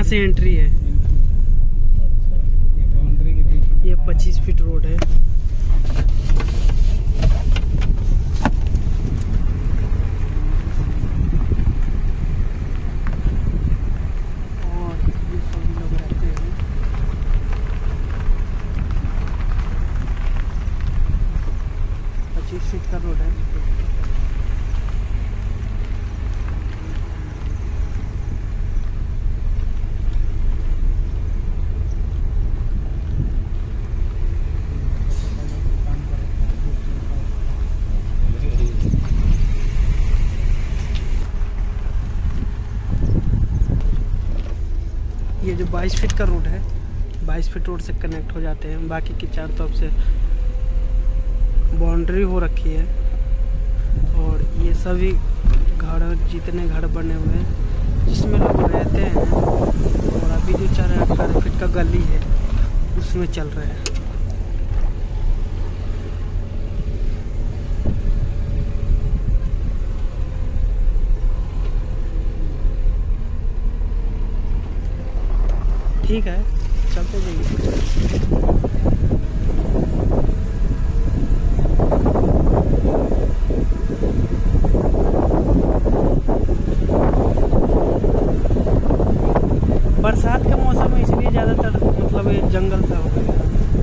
से एंट्री है। ये 25 फीट रोड है। और ये सभी लोग रहते हैं। फीट का रोड है। ये जो 22 फीट का रोड है, 22 फीट रोड से कनेक्ट हो जाते हैं। बाकी की चारों तरफ से बाउंड्री हो रखी है। और ये सभी घर, जितने घर बने हुए हैं जिसमें लोग रहते हैं, और अभी जो 4 फीट का गली है उसमें चल रहे हैं। ठीक है, चलते जाइए। बरसात का मौसम है इसलिए ज़्यादातर मतलब ये जंगल सा हो गया है।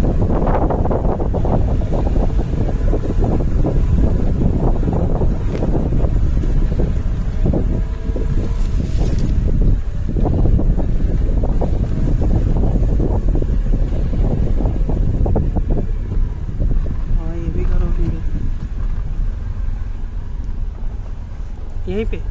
हाँ, ये भी घर होंगे यहीं पे।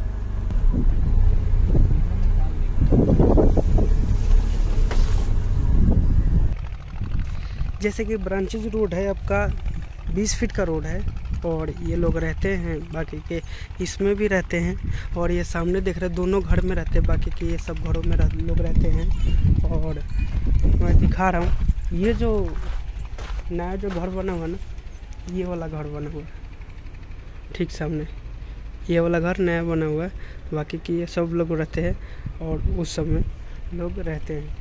जैसे कि ब्रांचेज रोड है आपका 20 फीट का रोड है, और ये लोग रहते हैं, बाकी के इसमें भी रहते हैं। और ये सामने देख रहे दोनों घर में रहते हैं, बाकी के ये सब घरों में लोग रहते हैं। और मैं दिखा रहा हूँ, ये जो नया जो घर बना हुआ ना, ये वाला घर बना हुआ है ठीक सामने, ये वाला घर नया बना हुआ है। बाकी के ये सब लोग रहते हैं और उस सब में लोग रहते हैं।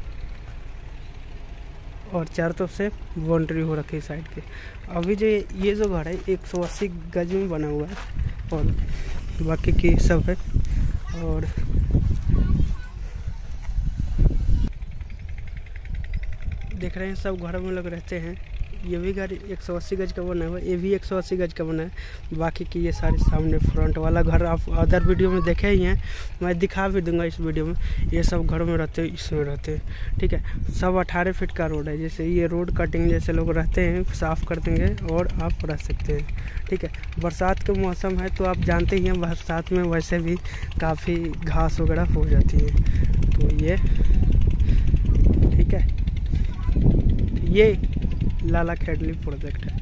और चारों तरफ से बाउंड्री हो रखी है साइड के। अभी जो ये जो घर है 180 गज में बना हुआ है, और बाकी की सब है। और देख रहे हैं सब घरों में लोग रहते हैं। ये भी घर 180 गज का बना हुआ है, ये भी 180 गज का बना है। बाकी की ये सारे सामने फ्रंट वाला घर आप अदर वीडियो में देखे ही हैं, मैं दिखा भी दूंगा इस वीडियो में। ये सब घरों में रहते हैं, इसमें रहते हैं। ठीक है, सब 18 फीट का रोड है। जैसे ये रोड कटिंग जैसे लोग रहते हैं, साफ़ कर देंगे और आप रह सकते हैं। ठीक है, बरसात का मौसम है तो आप जानते ही हैं, बरसात में वैसे भी काफ़ी घास वगैरह हो जाती है। तो ये ठीक है, ये लाला खेडली प्रोजेक्ट है।